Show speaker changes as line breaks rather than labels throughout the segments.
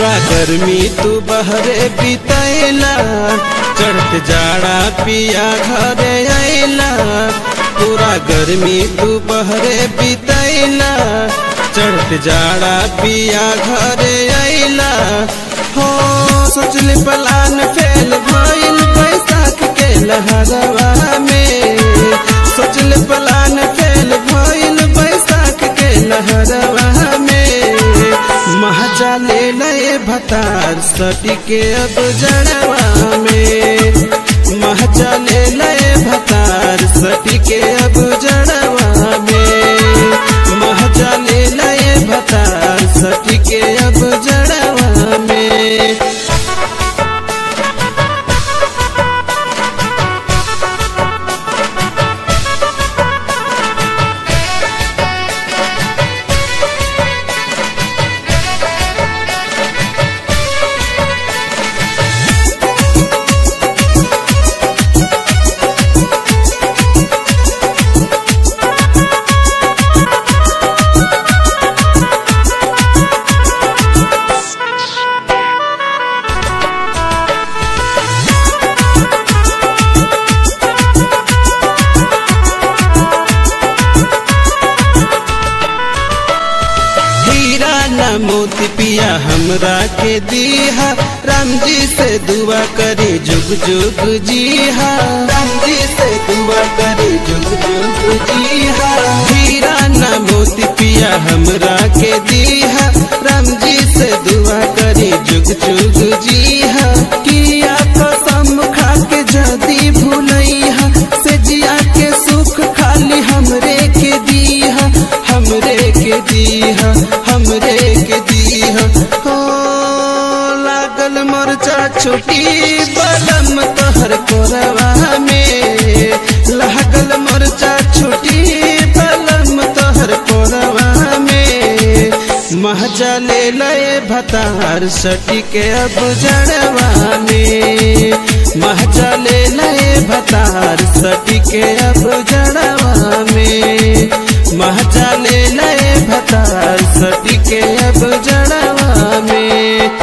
पूरा गर्मी तू बहरे बितैला, चढ़त जाड़ा पिया घरे आइला। पूरा गर्मी तू बहरे बितैला, चढ़त जाड़ा पिया घरे आइला। हो सोचले पलान फेल भइल बैसाख के लहरवा में, सोचले पलान फेल भइल बैसाख के लहरवा में। महजा ले लए भतार सटी के अब जड़वा में, महजा ले लए भतार सटी के अब जड़वा में, महजा ले लए भतार सटी के अब जड़वा में। मोती पिया हमरा के दीहा, राम जी से दुआ करी जुग जुग जीहा, राम जी से दुआ करी जुग जुग जीहा। हीरा ना मोती पिया हमरा के दीहा, राम जी से दुआ करी जुग जुग जीहा। किया कसम खा के जदी भूलैहा, से जिया के सुख खाली हमरे के दीहा, हमरे के दीहा, हमरे के दीहा। हो लागल मोरचा छुटी बलम तोहर कोरवा में, लागल मोरचा छुटी बलम तोहर कोरवा में। महजा ले लए भतार सटी के अब जड़वा में, महजा ले लए भतार सटी के अब जड़वा में, महजा ले लए भतार सटी के अब जड़वा में।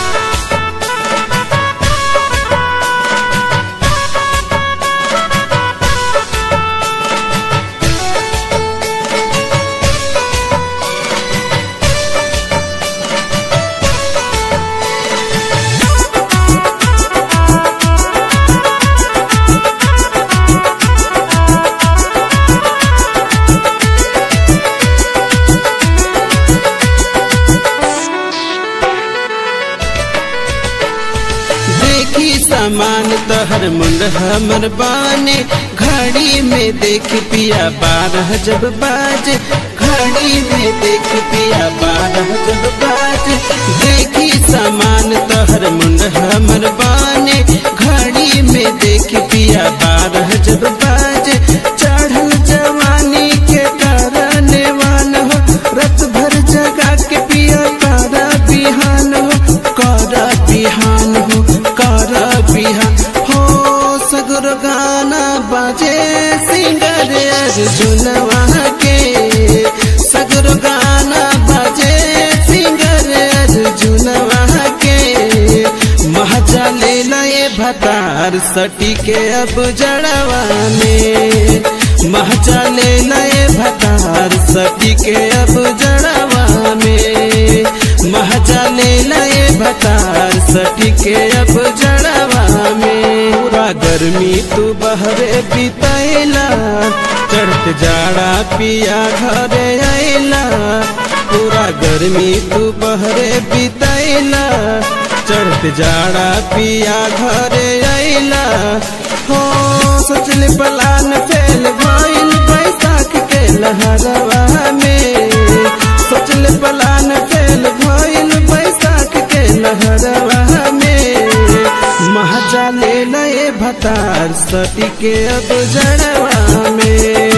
सामान तहर मुंड हमर बाने, घड़ी में देख पिया 12 जब बाजे, घड़ी में देख पिया 12 जब बाजे। देखी सामान तहर मुंड हमर बाने, घड़ी में देख पिया 12 जब बाजे। चढ़ल जवानी के करने वान हो, रत भर जगा के पिया करा बिहान हो, करा बिहान हो, करा बिहान हो। सगुर गाना बाजे सिंगर अर्जुनवा के, सगुर गाना बाजे सिंगर अर्जुनवा के। महजा ले लए भतार सटी के अब जड़वा में, महजा ले लए भतार सटी के अब जड़वा में, महजा ले लए भतार सटी के अब जड़वा में। पूरा गर्मी तू बहरे बितैला, चढ़त जाड़ा पिया घरे आइला। पूरा गर्मी तू बहरे बितैला, चढ़त जाड़ा पिया घरे आइला। हो सोचले पलान फेल भइल बैसाख के लहरवा में, सोचले पलान फेल भइल बैसाख के लहरवा में। महजा ले लए भतार सटी के अब जड़वा में।